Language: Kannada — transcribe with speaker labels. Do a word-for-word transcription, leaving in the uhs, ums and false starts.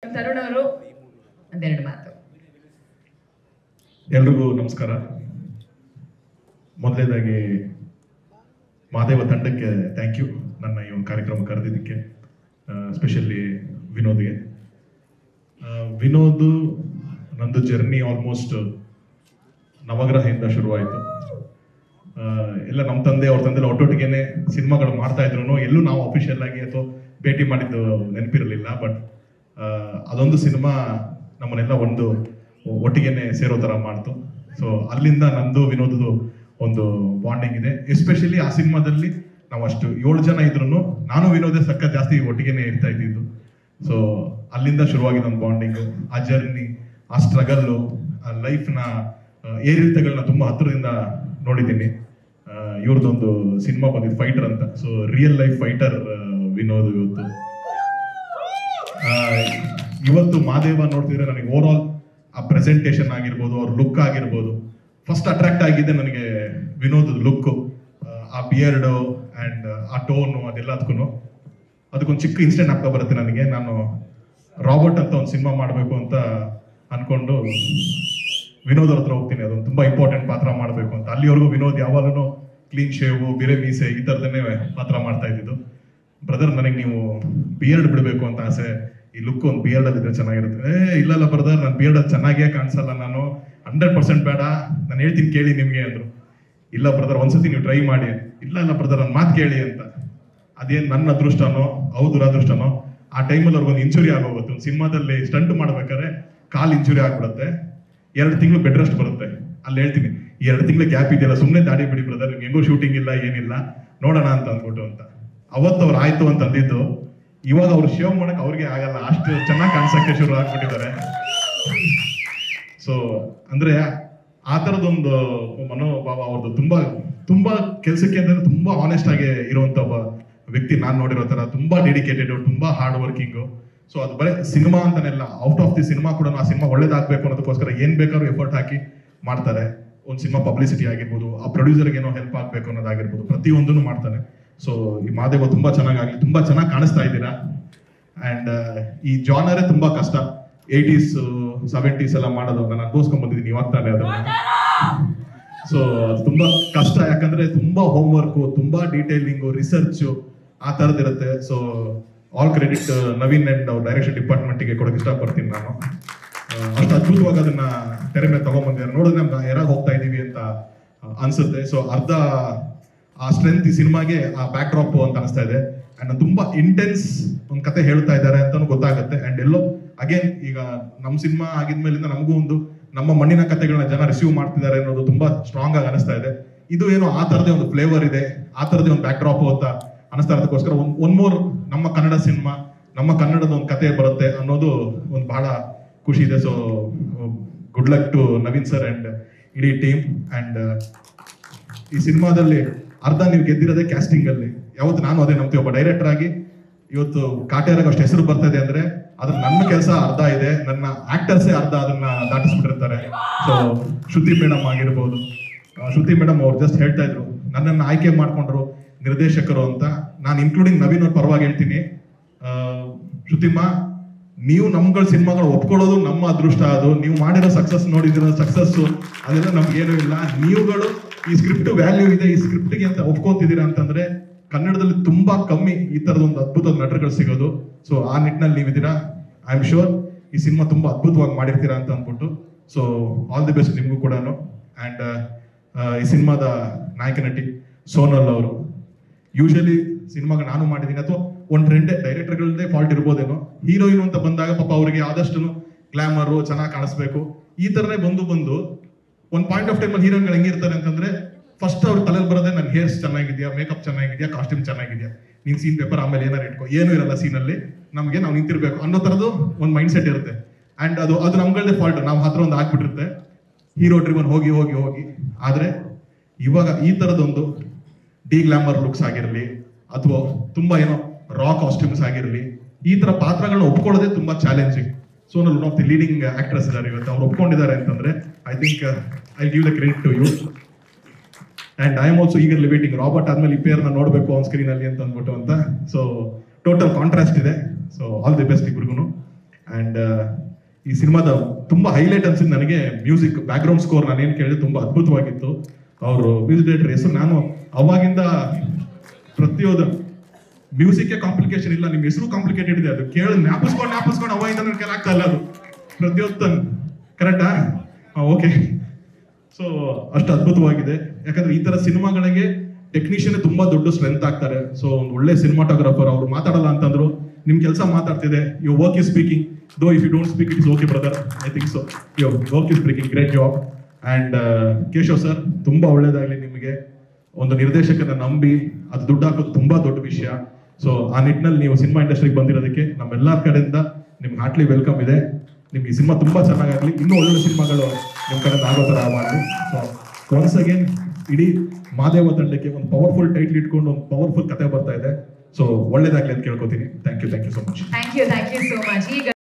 Speaker 1: ತರುಣ್ ಅವರು ಒಂದೆರಡು ಮಾತು.
Speaker 2: ಎಲ್ರಿಗೂ ನಮಸ್ಕಾರ. ಮೊದಲನೇದಾಗಿ ಮಾದೇವ ತಂಡಕ್ಕೆ ಥ್ಯಾಂಕ್ ಯು, ನನ್ನ ಈ ಒಂದು ಕಾರ್ಯಕ್ರಮ ಕರೆದಿದ್ದಕ್ಕೆ, ಸ್ಪೆಷಲಿ ವಿನೋದ್ಗೆ. ವಿನೋದ್ ನಂದು ಜರ್ನಿ ಆಲ್ಮೋಸ್ಟ್ ನವಗ್ರಹದಿಂದ ಶುರುವಾಯಿತು. ಎಲ್ಲ ನಮ್ಮ ತಂದೆ ಅವ್ರ ತಂದೆ ಒಟ್ಟೊಟ್ಟಿಗೆನೆ ಸಿನಿಮಾಗಳು ಮಾಡ್ತಾ ಇದ್ರು. ಎಲ್ಲೂ ನಾವು ಅಫಿಷಿಯಲ್ ಆಗಿ ಅಥವಾ ಭೇಟಿ ಮಾಡಿದ್ದು ನೆನಪಿರಲಿಲ್ಲ. ಬಟ್ ಅದೊಂದು ಸಿನಿಮಾ ನಮ್ಮನ್ನೆಲ್ಲ ಒಂದು ಒಟ್ಟಿಗೆನೆ ಸೇರೋ ಥರ ಮಾಡ್ತು. ಸೊ ಅಲ್ಲಿಂದ ನಂದು ವಿನೋದದು ಒಂದು ಬಾಂಡಿಂಗ್ ಇದೆ. ಎಸ್ಪೆಷಲಿ ಆ ಸಿನಿಮಾದಲ್ಲಿ ನಾವು ಅಷ್ಟು ಏಳು ಜನ ಇದ್ರು ನಾನು ವಿನೋದೇ ಸಕ್ಕ ಜಾಸ್ತಿ ಒಟ್ಟಿಗೆನೆ ಇರ್ತಾ ಇದ್ದಿದ್ದು. ಸೊ ಅಲ್ಲಿಂದ ಶುರುವಾಗಿದ್ದ ಒಂದು ಬಾಂಡಿಂಗು, ಆ ಜರ್ನಿ, ಆ ಸ್ಟ್ರಗಲ್ಲು, ಆ ಲೈಫ್ನ ಏರಿಳಿತಗಳನ್ನ ತುಂಬ ಹತ್ತಿರದಿಂದ ನೋಡಿದ್ದೀನಿ. ಇವ್ರದ್ದೊಂದು ಸಿನಿಮಾ ಬಂದಿದ್ದು ಫೈಟರ್ ಅಂತ. So real life fighter Vinod ಇವತ್ತು. ಇವತ್ತು ಮಾದೇವ ನೋಡ್ತಿದ್ರೆ ನನಗೆ ಓವರ್ ಆಲ್ ಆ ಪ್ರೆಸೆಂಟೇಷನ್ ಆಗಿರ್ಬೋದು, ಅವ್ರ ಲುಕ್ ಆಗಿರ್ಬೋದು, ಫಸ್ಟ್ ಅಟ್ರಾಕ್ಟ್ ಆಗಿದ್ದೆ ನನಗೆ ವಿನೋದ್ ಲುಕ್, ಆ ಬಿಯರ್ಡು ಆ್ಯಂಡ್ ಆ ಟೋನು, ಅದೆಲ್ಲದಕ್ಕೂ. ಅದಕ್ಕೊಂದು ಚಿಕ್ಕ ಇನ್ಸಿಡೆಂಟ್ ಆಗ್ತಾ ಬರುತ್ತೆ ನನಗೆ. ನಾನು ರಾಬರ್ಟ್ ಅಂತ ಒಂದು ಸಿನಿಮಾ ಮಾಡಬೇಕು ಅಂತ ಅನ್ಕೊಂಡು ವಿನೋದ್ ಅವ್ರ ಹತ್ರ ಹೋಗ್ತೀನಿ. ಅದೊಂದು ತುಂಬ ಇಂಪಾರ್ಟೆಂಟ್ ಪಾತ್ರ ಮಾಡಬೇಕು ಅಂತ. ಅಲ್ಲಿವರೆಗೂ ವಿನೋದ್ ಯಾವಾಗಲೂ ಕ್ಲೀನ್ ಶೇವು, ಬಿರೆ ಮೀಸೆ ಈ ಥರದನ್ನೇ ಪಾತ್ರ ಮಾಡ್ತಾ ಇದ್ದಿದ್ದು. ಬ್ರದರ್, ನನಗೆ ನೀವು ಬಿಯರ್ಡ್ ಬಿಡಬೇಕು ಅಂತ ಆಸೆ, ಈ ಲುಕ್ ಒಂದು ಬಿಯರ್ಡಲ್ಲಿ ಇದ್ರೆ ಚೆನ್ನಾಗಿರುತ್ತೆ. ಏ ಇಲ್ಲಲ್ಲ ಬ್ರದರ್, ನಾನು ಬಿಯರ್ಡಲ್ಲಿ ಚೆನ್ನಾಗೇ ಕಾಣಿಸಲ್ಲ, ನಾನು ಹಂಡ್ರೆಡ್ ಪರ್ಸೆಂಟ್ ಬೇಡ, ನಾನು ಹೇಳ್ತೀನಿ ಕೇಳಿ ನಿಮಗೆ ಅಂದರು. ಇಲ್ಲ ಬ್ರದರ್, ಒಂದ್ಸತಿ ನೀವು ಟ್ರೈ ಮಾಡಿ. ಇಲ್ಲ ಇಲ್ಲ ಬ್ರದರ್, ನನ್ನ ಮಾತು ಕೇಳಿ ಅಂತ. ಅದೇನು ನನ್ನ ಅದೃಷ್ಟನೋ ಅವ್ರ ದುರಾದೃಷ್ಟನೋ, ಆ ಟೈಮಲ್ಲಿ ಅವ್ರಿಗೊಂದು ಇಂಜುರಿ ಆಗೋಗುತ್ತೆ. ಒಂದು ಸಿನಿಮಾದಲ್ಲಿ ಸ್ಟಂಟ್ ಮಾಡ್ಬೇಕಾದ್ರೆ ಕಾಲು ಇಂಜುರಿ ಆಗ್ಬಿಡುತ್ತೆ. ಎರಡು ತಿಂಗಳು ಬೆಡ್ ರೆಸ್ಟ್ ಬರುತ್ತೆ. ಅಲ್ಲಿ ಹೇಳ್ತೀನಿ, ಈ ಎರಡು ತಿಂಗಳು ಗ್ಯಾಪ್ ಇದೆಯಲ್ಲ, ಸುಮ್ಮನೆ ದಾಡಿ ಬಿಡಿ ಬ್ರದರ್, ಹೆಂಗೋ ಶೂಟಿಂಗ್ ಇಲ್ಲ ಏನಿಲ್ಲ, ನೋಡೋಣ ಅಂತ ಅಂದ್ಬಿಟ್ಟು ಅಂತ. ಅವತ್ತು ಅವ್ರು ಆಯ್ತು ಅಂತ ಅಂದಿದ್ದು. ಇವಾಗ ಅವ್ರು ಶೇವ್ ಮಾಡಕ್ ಅವ್ರಿಗೆ ಆಗಲ್ಲ, ಅಷ್ಟು ಚೆನ್ನಾಗಿ ಕಾಣಿಸಕ್ಕೆ ಶುರು ಆಗ್ಬಿಟ್ಟಿದ್ದಾರೆ. ಸೊ ಅಂದ್ರೆ ಆ ಥರದೊಂದು ಮನೋಭಾವ ಅವ್ರದ್ದು. ತುಂಬಾ ತುಂಬಾ ಕೆಲಸಕ್ಕೆ ಅಂದ್ರೆ ತುಂಬಾ ಆನೆಸ್ಟ್ ಆಗಿ ಇರುವಂತ ಒಬ್ಬ ವ್ಯಕ್ತಿ ನಾನು ನೋಡಿರೋ ತರ. ತುಂಬಾ ಡೆಡಿಕೇಟೆಡ್, ತುಂಬಾ ಹಾರ್ಡ್ ವರ್ಕಿಂಗು. ಸೊ ಅದು ಬರೀ ಸಿನಿಮಾ ಅಂತಾನೆಲ್ಲ, ಔಟ್ ಆಫ್ ದಿ ಸಿನಿಮಾ ಕೂಡ ಆ ಸಿನಿಮಾ ಒಳ್ಳೇದಾಗಬೇಕು ಅನ್ನೋದಕ್ಕೋಸ್ಕರ ಏನ್ ಬೇಕಾದ್ರೂ ಎಫರ್ಟ್ ಹಾಕಿ ಮಾಡ್ತಾರೆ. ಒಂದು ಸಿನಿಮಾ ಪಬ್ಲಿಸಿಟಿ ಆಗಿರ್ಬೋದು, ಆ ಪ್ರೊಡ್ಯೂಸರ್ಗೆ ಏನೋ ಹೆಲ್ಪ್ ಆಗಬೇಕು ಅನ್ನೋದಾಗಿರ್ಬೋದು, ಪ್ರತಿಯೊಂದನ್ನು ಮಾಡ್ತಾನೆ. ಸೊ ಈ ಮಾದೇವ ತುಂಬಾ ಚೆನ್ನಾಗಿ ತುಂಬಾ ಚೆನ್ನಾಗಿ ಕಾಣಿಸ್ತಾ ಇದ್ದೀರಾ. ಅಂಡ್ ಈ ಜಾನರೇ ತುಂಬಾ ಕಷ್ಟ. ಏಯ್ಟೀಸ್ ಸೆವೆಂಟೀಸ್ ಎಲ್ಲ ಮಾಡೋದು ನಾನು ಅನುಭವಿಸ್ಕೊಂಡ್ ಬಂದಿದ್ದೀನಿ ಇವಾಗ ತಾನೇ ಅದನ್ನ. ಸೊ ಅದು ತುಂಬಾ ಕಷ್ಟ, ಯಾಕಂದ್ರೆ ತುಂಬಾ ಹೋಮ್ ವರ್ಕು, ತುಂಬಾ ಡೀಟೇಲಿಂಗು, ರಿಸರ್ಚು ಆ ಥರದ್ದಿರುತ್ತೆ. So all credit Naveen and ಅವ್ರ ಡೈರೆಕ್ಷನ್ ಡಿಪಾರ್ಟ್ಮೆಂಟ್ಗೆ ಕೊಡೋಕೆ ಇಷ್ಟಪಡ್ತೀನಿ ನಾನು. ಅಷ್ಟು ಅದ್ಭುತವಾಗಿ ಅದನ್ನ ತೆರೆ ಮೇಲೆ ತಗೊಂಡ್ಬಂದಿದ್ದಾರೆ. ನೋಡಿದ್ರೆ ನಮ್ಗೆ ಯಾರಾಗ ಹೋಗ್ತಾ ಇದೀವಿ ಅಂತ ಅನ್ಸುತ್ತೆ. ಸೊ ಅರ್ಧ ಆ ಸ್ಟ್ರೆಂತ್ ಈ ಸಿನಿಮಾಗೆ ಆ ಬ್ಯಾಕ್ ಡ್ರಾಪ್ ಅಂತ ಅನಿಸ್ತಾ ಇದೆ. ಅಂಡ್ ತುಂಬಾ ಇಂಟೆನ್ಸ್ ಒಂದು ಕತೆ ಹೇಳ್ತಾ ಇದ್ದಾರೆ ಅಂತಾನು ಗೊತ್ತಾಗುತ್ತೆ. ಅಂಡ್ ಎಲ್ಲೋ ಅಗೇನ್ ಈಗ ನಮ್ಮ ಸಿನಿಮಾ ಆಗಿದ್ಮೇಲಿಂದ ನಮಗೂ ಒಂದು ನಮ್ಮ ಮಣ್ಣಿನ ಕತೆಗಳನ್ನ ಜನ ರಿಸೀವ್ ಮಾಡ್ತಿದ್ದಾರೆ ಅನ್ನೋದು ತುಂಬಾ ಸ್ಟ್ರಾಂಗ್ ಆಗಿ ಅನಿಸ್ತಾ ಇದೆ. ಇದು ಏನೋ ಆ ತರದೇ ಒಂದು ಫ್ಲೇವರ್ ಇದೆ, ಆ ತರದೇ ಒಂದು ಬ್ಯಾಕ್ ಡ್ರಾಪ್ ಅಂತ ಅನಿಸ್ತಾ ಇರೋದಕ್ಕೋಸ್ಕರ ಒಂದ್ ಒನ್ ಮೋರ್ ನಮ್ಮ ಕನ್ನಡ ಸಿನಿಮಾ, ನಮ್ಮ ಕನ್ನಡದ ಒಂದು ಕತೆ ಬರುತ್ತೆ ಅನ್ನೋದು ಒಂದು ಬಹಳ ಖುಷಿ ಇದೆ. So good luck to Naveen sir and ಇಡೀ ಟೀಮ್. ಅಂಡ್ ಈ ಸಿನಿಮಾದಲ್ಲಿ ಅರ್ಧ ನೀವು ಗೆದ್ದಿರೋದೇ ಕ್ಯಾಸ್ಟಿಂಗ್ ಅಲ್ಲಿ. ಯಾವತ್ತು ನಾನು ಅದೇ ನಂಬ್ತೀವಿ, ಒಬ್ಬ ಡೈರೆಕ್ಟರ್ ಆಗಿ ಇವತ್ತು ಕಾಟೇರಾಗ ಅಷ್ಟು ಹೆಸರು ಬರ್ತಾ ಇದೆ ಅಂದ್ರೆ ಅದ್ರ ನನ್ನ ಕೆಲಸ ಅರ್ಧ ಇದೆ, ನನ್ನ ಆಕ್ಟರ್ಸೇ ಅರ್ಧ ಅದನ್ನ ದಾಟಿಸ್ಬಿಟ್ಟಿರ್ತಾರೆ. ಸೊ ಶ್ರುತಿ ಮೇಡಮ್ ಆಗಿರ್ಬೋದು, ಶ್ರುತಿ ಮೇಡಮ್ ಅವ್ರು ಜಸ್ಟ್ ಹೇಳ್ತಾ ಇದ್ರು ನನ್ನನ್ನು ಆಯ್ಕೆ ಮಾಡ್ಕೊಂಡ್ರು ನಿರ್ದೇಶಕರು ಅಂತ. ನಾನು ಇನ್ಕ್ಲೂಡಿಂಗ್ ನವೀನ್ ಅವ್ರ ಪರವಾಗಿ ಹೇಳ್ತೀನಿ, ಶ್ರುತಿಮ್ಮ, ನೀವು ನಮ್ಗಳ ಸಿನಿಮಾಗಳು ಒಪ್ಕೊಳ್ಳೋದು ನಮ್ಮ ಅದೃಷ್ಟ. ಅದು ನೀವು ಮಾಡಿರೋ ಸಕ್ಸಸ್ ನೋಡಿದಿರೋ ಸಕ್ಸಸ್ಸು ಅದೆಲ್ಲ ನಮ್ಗೇನು ಇಲ್ಲ. ನೀವುಗಳು ಈ ಸ್ಕ್ರಿಪ್ಟ್ ವ್ಯಾಲ್ಯೂ ಇದೆ, ಈ ಸ್ಕ್ರಿಪ್ಟ್ಗೆ ಅಂತ ಒಪ್ಕೊಂತಿದ್ದೀರಾ ಅಂತಂದ್ರೆ ಕನ್ನಡದಲ್ಲಿ ತುಂಬಾ ಕಮ್ಮಿ ಈ ತರದ ಒಂದು ಅದ್ಭುತ ನಟರುಗಳು ಸಿಗೋದು. ಸೊ ಆ ನಿಟ್ಟಿನಲ್ಲಿ ನೀವಿದ್ದೀರಾ. ಐ ಆಮ್ ಶೋರ್ ಈ ಸಿನಿಮಾ ತುಂಬಾ ಅದ್ಭುತವಾಗಿ ಮಾಡಿರ್ತೀರಾ ಅಂತ ಅಂದ್ಬಿಟ್ಟು. ಸೊ ಆಲ್ ದಿ ಬೆಸ್ಟ್ ನಿಮಗೂ ಕೂಡ. ಅಂಡ್ ಈ ಸಿನಿಮಾದ ನಾಯಕ ನಟಿ ಸೋನಲ್ ಅವರು, ಯೂಶಲಿ ಸಿನಿಮಾಗ ನಾನು ಮಾಡಿದ್ದೀನಿ ಅಥವಾ ಒಂದು ಟ್ರೆಂಡ್ ಡೈರೆಕ್ಟರ್ಗಳದ್ದೇ ಫಾಲ್ಟ್ ಇರ್ಬೋದೇನೋ, ಹೀರೋಯಿನ್ ಅಂತ ಬಂದಾಗ ಪಾಪ ಅವರಿಗೆ ಆದಷ್ಟು ಗ್ಲಾಮರು ಚೆನ್ನಾಗಿ ಕಾಣಿಸ್ಬೇಕು ಈ ತರನೇ ಬಂದು ಬಂದು ಒಂದು ಪಾಯಿಂಟ್ ಆಫ್ ಟೈಮಲ್ಲಿ ಹೀರೋಯಿನ್ಗಳು ಹೆಂಗಿರ್ತಾರೆ ಅಂತಂದ್ರೆ ಫಸ್ಟ್ ಅವ್ರ ತಲೆಯಲ್ಲಿ ಬರೋದೇ ನನ್ನ ಹೇರ್ಸ್ ಚೆನ್ನಾಗಿದೆಯಾ, ಮೇಕಪ್ ಚೆನ್ನಾಗಿದೆಯಾ, ಕಾಸ್ಟ್ಯೂಮ್ ಚೆನ್ನಾಗಿದೆಯಾ, ನೀನ್ ಸೀನ್ ಪೇಪರ್ ಆಮೇಲೆ ಏನಾರು ಇಟ್ಕೋ, ಏನೂ ಇರಲ್ಲ ಸೀನಲ್ಲಿ, ನಮಗೆ ನಾವು ನಿಂತಿರ್ಬೇಕು ಅನ್ನೋ ಥರದ್ದು ಒಂದು ಮೈಂಡ್ ಸೆಟ್ ಇರುತ್ತೆ. ಅಂಡ್ ಅದು ಅದು ನಮ್ಗಳದೇ ಫಾಲ್ಟ್, ನಾವು ಹತ್ರ ಒಂದು ಆಗ್ಬಿಟ್ಟಿರುತ್ತೆ ಹೀರೋ ಡ್ರಿವನ್ ಹೋಗಿ ಹೋಗಿ ಹೋಗಿ. ಆದ್ರೆ ಇವಾಗ ಈ ತರದೊಂದು ಡಿ ಗ್ಲಾಮರ್ ಲುಕ್ಸ್ ಆಗಿರಲಿ ಅಥವಾ ತುಂಬಾ ಏನೋ ರಾ ಕಾಸ್ಟ್ಯೂಮ್ಸ್ ಆಗಿರಲಿ, ಈ ತರ ಪಾತ್ರಗಳನ್ನ ಒಪ್ಕೊಳ್ಳೋದೇ ತುಂಬಾ challenging. Sonal one of the leading actress ಇದ್ದಾರೆ ಇವತ್ತು, ಅವ್ರು ಒಪ್ಕೊಂಡಿದ್ದಾರೆ ಅಂತಂದ್ರೆ I think I give the credit to you. And I am also eagerly waiting Robert ಆದ್ಮೇಲೆ ಈ ಪೇರ್ನ ನೋಡಬೇಕು ಆನ್ ಸ್ಕ್ರೀನ್ ಅಲ್ಲಿ ಅಂತ ಅಂದ್ಬಿಟ್ಟು ಅಂತ. ಸೊ ಟೋಟಲ್ ಕಾಂಟ್ರಾಸ್ಟ್ ಇದೆ. ಸೊ ಆಲ್ ದಿ ಬೆಸ್ಟ್ ಇಬ್ರಿಗೂ. ಆ್ಯಂಡ್ ಈ ಸಿನಿಮಾದ ತುಂಬಾ ಹೈಲೈಟ್ ಅನ್ಸಿದ್ದು ನನಗೆ ಮ್ಯೂಸಿಕ್ ಬ್ಯಾಕ್ಗ್ರೌಂಡ್ ಸ್ಕೋರ್ ನಾನೇನು ಕೇಳಿದೆ ತುಂಬಾ ಅದ್ಭುತವಾಗಿತ್ತು. ಅವರು ಮ್ಯೂಸಿಕ್ ಡೈರೆಕ್ಟರ್ ಹೆಸರು ನಾನು ಅವಾಗಿಂದ ಪ್ರತಿಯೊಂದು ಮ್ಯೂಸಿಕ್ ಕಾಂಪ್ಲಿಕೇಶನ್ ಇಲ್ಲ, ನಿಮ್ಮ ಹೆಸರು ಕಾಂಪ್ಲಿಕೇಟೆಡ್ ಇದೆ, ಅದು ಕೇಳಿ ಜ್ಞಾಪಿಸ್ಕೊಂಡು ಜ್ಞಾಪಿಸ್ಕೊಂಡು ಅವಾಗಿಂದ ನನ್ನ ಕೆಲ ಆಗ್ತಾ ಇಲ್ಲ ಅದು ಪ್ರತಿಯೊಂದು ಕರೆಕ್ಟಾ? ಓಕೆ. ಸೊ ಅಷ್ಟು ಅದ್ಭುತವಾಗಿದೆ. ಯಾಕಂದ್ರೆ ಈ ತರ ಸಿನಿಮಾಗಳಿಗೆ ಟೆಕ್ನಿಷಿಯನ್ ತುಂಬಾ ದೊಡ್ಡ ಸ್ಟ್ರೆಂತ್ ಆಗ್ತಾರೆ. ಸೊ ಒಂದು ಒಳ್ಳೆ ಸಿನಿಮಾಟೋಗ್ರಾಫರ್ ಅವ್ರು ಮಾತಾಡಲ್ಲ ಅಂತಂದ್ರು ನಿಮ್ ಕೆಲಸ ಮಾತಾಡ್ತಿದೆ. You work is speaking, though if you don't speak it is okay brother, I think so. You work is speaking, great job. And Keshav sir ತುಂಬಾ ಒಳ್ಳೇದಾಗ್ಲಿ ನಿಮಗೆ. ಒಂದು ನಿರ್ದೇಶಕನ ನಂಬಿ ಅದು ದುಡ್ಡು ಹಾಕೋದು ತುಂಬಾ ದೊಡ್ಡ ವಿಷಯ. ಸೊ ಆ ನಿಟ್ಟಿನಲ್ಲಿ ನೀವು ಸಿನಿಮಾ ಇಂಡಸ್ಟ್ರಿಗೆ ಬಂದಿರೋದಕ್ಕೆ ನಮ್ಮೆಲ್ಲರ ಕಡೆಯಿಂದ ನಿಮ್ಗೆ ಹಾರ್ಟ್ಲಿ ವೆಲ್ಕಮ್ ಇದೆ. ನಿಮ್ಗೆ ಈ ಸಿನಿಮಾ ತುಂಬಾ ಚೆನ್ನಾಗಾಗ್ಲಿ, ಇನ್ನೂ ಒಳ್ಳೆ ಸಿನಿಮಾಗಳು ನಿಮ್ ಕಡೆಯಿಂದ ಆಗೋ ಥರ ಆಗಲಿ. ಸೊ ಒನ್ಸ್ ಅಗೇನ್ ಇಡೀ ಮಾದೇವ ತಂಡಕ್ಕೆ ಒಂದು ಪವರ್ಫುಲ್ ಟೈಟ್ಲ್ ಇಟ್ಕೊಂಡು ಒಂದು ಪವರ್ಫುಲ್ ಕತೆ ಬರ್ತಾ ಇದೆ. ಸೊ ಒಳ್ಳೇದಾಗ್ಲಿ ಅಂತ ಕೇಳ್ಕೊತೀನಿ. Thank you thank you so much.
Speaker 1: Thank you thank you so much. ಈಗ